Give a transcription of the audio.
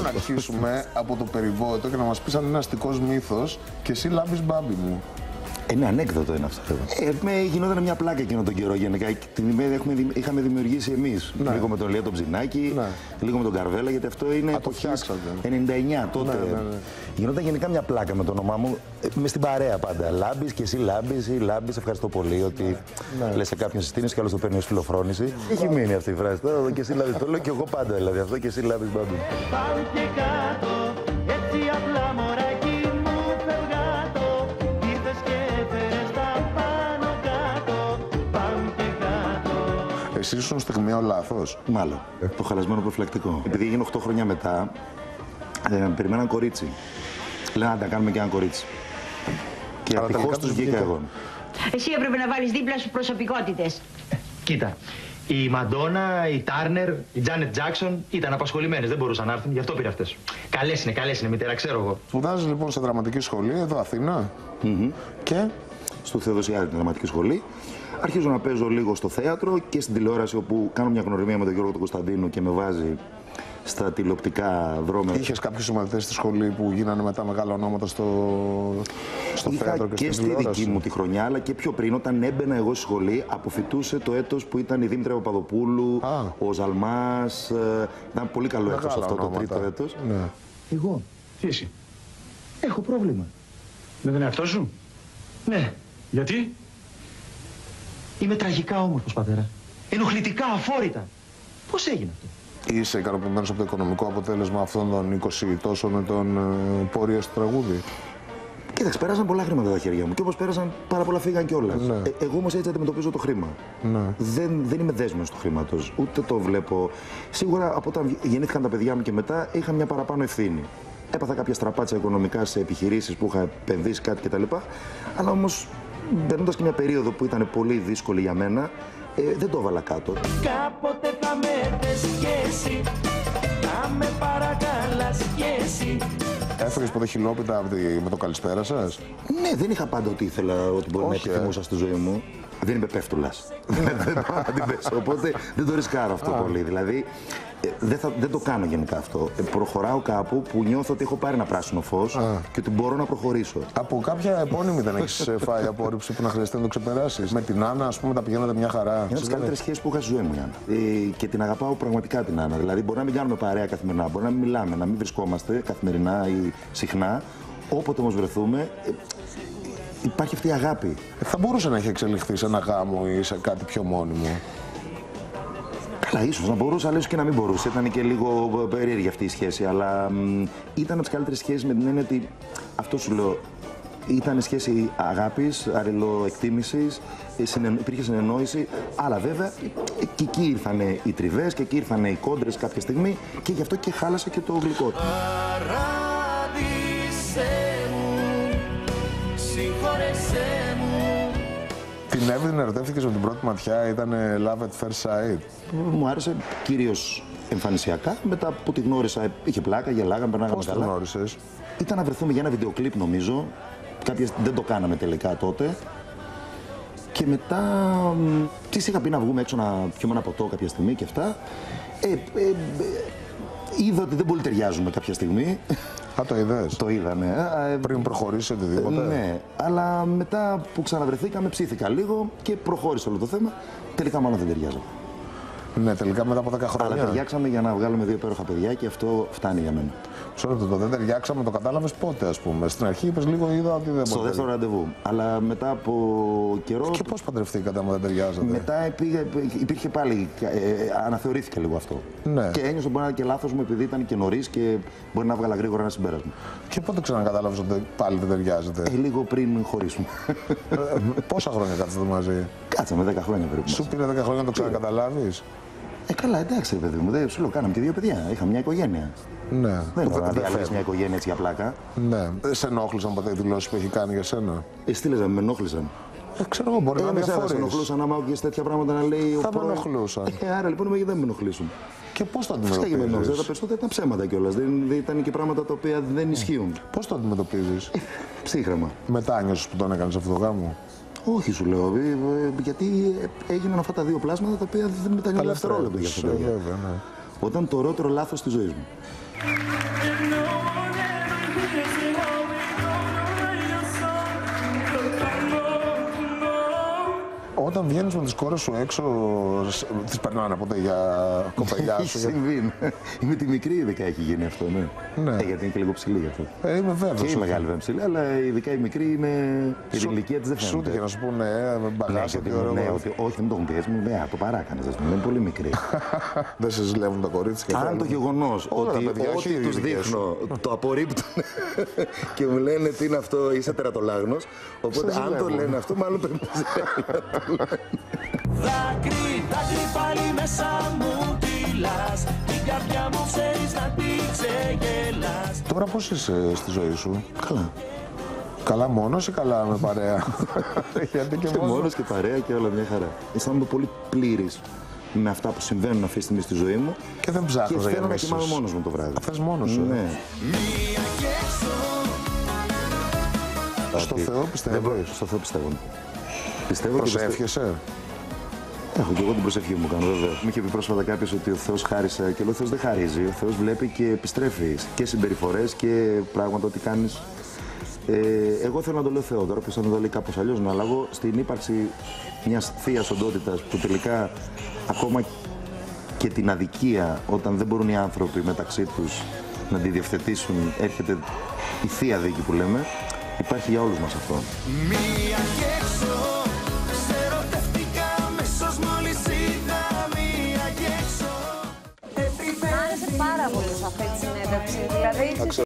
να αρχίσουμε από το περιβόητο και να μας πεις αν είναι αστικός μύθος και εσύ λάμπεις μπάμπι μου. Είναι ανέκδοτο είναι αυτό. Γινόταν μια πλάκα εκείνο τον καιρό γενικά. Την ημέρα είχαμε δημιουργήσει εμείς. Ναι. Λίγο με τον Λία τον Ψινάκη, ναι. Λίγο με τον Καρβέλα, γιατί αυτό είναι εποχής 99 τότε. Ναι. Γινόταν γενικά μια πλάκα με το όνομά μου, μες στην παρέα πάντα. Λάμπης και εσύ λάμπης ή λάμπης, ευχαριστώ πολύ ότι λες σε κάποιον συστήνεις και άλλος το παίρνει ως φιλοφρόνηση. Έχει μείνει αυτή η φράση. Τώρα και εσύ λάμπης, το λέω και εγώ πάντα δηλαδή αυτό και εσύ λάμπης μπάμπη. Πάμε και κάτω, έτσι απλά μωράκι. Εσύ ήσουν στιγμιαίο λάθος. Μάλλον. Το χαλασμένο προφυλακτικό. Επειδή έγινε 8 χρόνια μετά, περιμέναν κορίτσι. Λένε να τα κάνουμε και ένα κορίτσι. Και ευτυχώς τους βγήκα εγώ. Εσύ έπρεπε να βάλεις δίπλα σου προσωπικότητες. Κοίτα, η Μαντόνα, η Τάρνερ, η Τζάνετ Τζάκσον ήταν απασχολημένες, δεν μπορούσαν να έρθουν, γι' αυτό πήρα αυτές. Καλές είναι, μητέρα, ξέρω εγώ. Σπουδάζεις λοιπόν σε δραματική σχολή, εδώ Αθήνα. Και στο Θεοδοσιάδη την δραματική σχολή. Αρχίζω να παίζω λίγο στο θέατρο και στην τηλεόραση, όπου κάνω μια γνωριμία με τον Γιώργο τον Κωνσταντίνο και με βάζει στα τηλεοπτικά δρόμια. Είχες κάποιους συμμαθητές στη σχολή που γίνανε μετά μεγάλα ονόματα στο θέατρο και στην τηλεόραση? Και στη δική μου τη χρονιά, αλλά και πιο πριν, όταν έμπαινα εγώ στη σχολή, αποφοιτούσε το έτος που ήταν η Δήμητρα Παπαδοπούλου, ο Ζαλμάς. Ήταν πολύ καλό έτος αυτό το τρίτο έτος. Ναι. Εγώ, τι εσύ? Έχω πρόβλημα. Με τον εαυτό σου? Ναι. Γιατί? Είμαι τραγικά όμορφος, πατέρα. Ενοχλητικά, αφόρητα. Πώς έγινε αυτό? Είσαι ικανοποιημένος από το οικονομικό αποτέλεσμα αυτών των 20 τόσων ετών πορεία στο τραγούδι? Κοίταξε, πέρασαν πολλά χρήματα τα χέρια μου και όπως πέρασαν πάρα πολλά φύγαν κιόλας. Ναι. Εγώ όμως έτσι αντιμετωπίζω το χρήμα. Ναι. Δεν είμαι δέσμιος του χρήματος, ούτε το βλέπω. Σίγουρα από όταν γεννήθηκαν τα παιδιά μου και μετά είχα μια παραπάνω ευθύνη. Έπαθα κάποια στραπάτσα οικονομικά σε επιχειρήσεις που είχα επενδύσει κάτι κτλ. Αλλά όμως, μπαίνοντας και μια περίοδο που ήταν πολύ δύσκολη για μένα, δεν το έβαλα κάτω. Κάποτε θα με θες κι εσύ, θα με παρακαλάς κι εσύ. Έφερες ποτέ χιλόπιτα με το καλησπέρα σας? Ναι, δεν είχα πάντα ότι ήθελα, ότι μπορεί να επιθυμούσα στη ζωή μου. Δεν είμαι πέφτουλας. Δεν πάω να την πέσω, οπότε δεν το ρισκάρω αυτό πολύ. Δηλαδή, δεν το κάνω γενικά αυτό. Προχωράω κάπου που νιώθω ότι έχω πάρει ένα πράσινο φως και ότι μπορώ να προχωρήσω. Από κάποια επώνυμη δεν έχεις φάει απόρριψη που να χρειαστεί να το ξεπεράσεις? Με την Άννα, ας πούμε, τα πηγαίνατε μια χαρά? Είναι από τις καλύτερες σχέσεις που είχα στη ζωή μου, Άννα. Και την αγαπάω πραγματικά την Άννα. Δηλαδή, μπορεί να μην κάνουμε παρέα καθημερινά, μπορεί να μην μιλάμε, να μην βρισκόμαστε καθημερινά ή συχνά. Όποτε όμως βρεθούμε, υπάρχει αυτή η αγάπη. Θα μπορούσε να έχει εξελιχθεί σε ένα γάμο ή σε κάτι πιο μόνιμο? Καλά, ίσως να μπορούσε, αλλά ίσως και να μην μπορούσε. Ήταν και λίγο περίεργη αυτή η σχέση. Αλλά ήταν από τις καλύτερες σχέσεις με την έννοια ότι, αυτό σου λέω, ήταν σχέση αγάπης, αλληλοεκτίμησης, υπήρχε συνεννόηση. Αλλά βέβαια και εκεί ήρθαν οι τριβές και εκεί ήρθαν οι κόντρες κάποια στιγμή και γι' αυτό και χάλασε και το γλυκό. Την Εύδην ερωτεύτηκες με την πρώτη ματιά, ήταν love at first sight? Μου άρεσε κυρίως εμφανισιακά. Μετά που τη γνώρισα, είχε πλάκα, γελάγαμε, περνάγαμε καλά. Πώς τη γνώρισες? Ήταν να βρεθούμε για ένα βιντεοκλίπ, νομίζω. Δεν το κάναμε τελικά τότε. Και μετά της είχα πει να βγούμε έξω να πιούμε ένα ποτό κάποια στιγμή και αυτά. Είδα ότι δεν πολύ ταιριάζουμε κάποια στιγμή. Το είδες? Το είδα, ναι. Πριν προχωρήσει οτιδήποτε? Ναι, αλλά μετά που ξαναβρεθήκαμε ψήθηκα λίγο και προχώρησε όλο το θέμα. Τελικά μάλλον δεν ταιριάζαμε. Ναι, τελικά μετά από 10 χρόνια. Αλλά ταιριάξαμε για να βγάλουμε 2 υπέροχα παιδιά και αυτό φτάνει για μένα. Ξέρω το δεν ταιριάξαμε, το κατάλαβες πότε, ας πούμε? Στην αρχή είπες λίγο, είδα ότι δεν μπορεί. Στο δεύτερο ραντεβού. Αλλά μετά από καιρό. Και πώς παντρευτήκατε άμα δεν ταιριάζατε? Μετά υπήρχε πάλι. Αναθεωρήθηκε λίγο αυτό. Ναι. Και ένιωσα μπορεί να είναι και λάθος μου επειδή ήταν και νωρίς και μπορεί να βγάλα γρήγορα ένα συμπέρασμα. Και πότε ξανακατάλαβες ότι πάλι δεν ταιριάζετε? Λίγο πριν χωρίσουμε. Πόσα χρόνια κάτσατε μαζί? Κάτσαμε 10 χρόνια περίπου. Σου πήρε 10 χρόνια να το ξανακαταλάβεις? Καλά, εντάξει, παιδί μου. Δεν σου λέω, κάναμε και 2 παιδιά. Είχαμε μια οικογένεια. Ναι. Δεν μπορώ να διαλέγεις μια οικογένεια έτσι για πλάκα. Ναι. Σε ενόχλησαν ποτέ οι δηλώσεις που έχει κάνει για σένα? Τι λες, με ενόχλησαν? Ξέρω εγώ, μπορεί να είναι διαφορές. Σε ενοχλούσαν άμα και τέτοια πράγματα να λέει. Θα με ενοχλούσαν. Άρα λοιπόν δεν με ενοχλήσουν. Και πώς το αντιμετωπίζεις? Τα περισσότερα ήταν ψέματα κιόλας. Δεν ήταν και πράγματα τα οποία δεν ισχύουν. Πώς το αντιμετωπίζεις? Ψύχρεμα. Μετά νιώσες που τον έκανες αυτό το γάμο? Όχι, σου λέω, γιατί έγιναν αυτά τα 2 πλάσματα τα οποία δεν μετανιώνουν δευτερόλεπτο για αυτό. Βέβαια, ναι. Όταν το ωραιότερο λάθος της ζωής μου. Όταν βγαίνεις με τις κόρες σου έξω, τις περνάνε ποτέ για κοπελιά σου? Έχει συμβεί. Με τη μικρή ειδικά έχει γίνει αυτό, ναι. Ναι. Γιατί είναι και λίγο ψηλή γι' αυτό. Είμαι βέβαιος. Και η μεγάλη βέβαια ψηλή, αλλά ειδικά η μικρή είναι. Η ηλικία της δεν φαίνεται. Σούτ για να σου πούνε, με μπαγάσα και ωραίο. Ναι, ότι όχι, δεν το έχουν πει έτσι, μου λέει, το παράκανες, ας πούμε, είναι πολύ μικρή. Δεν σε ζηλεύουν τα κορίτσια? Αν το γεγονός ότι ό,τι τους δείχνω το απορρίπτουν και μου λένε τι είναι αυτό, είσαι τερατολάγνος, οπότε αν το λένε αυτό, μάλλον πρέπει να Δάκρυ, δάκρυ πάλι μέσα μου κυλάς. Την καρδιά μου ξέρεις να τη ξεγελάς. Τώρα πώς είσαι στη ζωή σου? Καλά. Καλά μόνος ή καλά με παρέα? Γιατί και μόνος και παρέα και όλα μια χαρά. Αισθάνομαι πολύ πλήρης με αυτά που συμβαίνουν αυτή τη στιγμή στη ζωή μου. Και δεν ψάχνω και θέλω να κοιμάμαι μόνος μου το βράδυ. Θες μόνος σου? Ναι. Στο Θεό πιστεύεις? Στο Θεό πιστεύω. Πιστεύω. Προσεύχεσαι? Έχω και εγώ την προσευχή μου κάνω, βέβαια. Μου είχε πει πρόσφατα κάποιος ότι ο Θεός χάρισε και λέω: ο Θεός δεν χαρίζει. Ο Θεός βλέπει και επιστρέφει και συμπεριφορές και πράγματα ότι κάνεις. Εγώ θέλω να το λέω Θεό, τώρα ποιος θα το λέει κάπως αλλιώς, να αλλαγώ στην ύπαρξη μιας θείας οντότητας που τελικά ακόμα και την αδικία, όταν δεν μπορούν οι άνθρωποι μεταξύ τους να τη διευθετήσουν, έρχεται η θεία δίκη που λέμε, υπάρχει για όλους μας αυτό. Μία και έξω, σε ερωτευτικά αμέσως μόλις είδα μία και έξω. Μ' άρεσε πάρα πολύ σε αυτή τη συνέντευξη, δηλαδή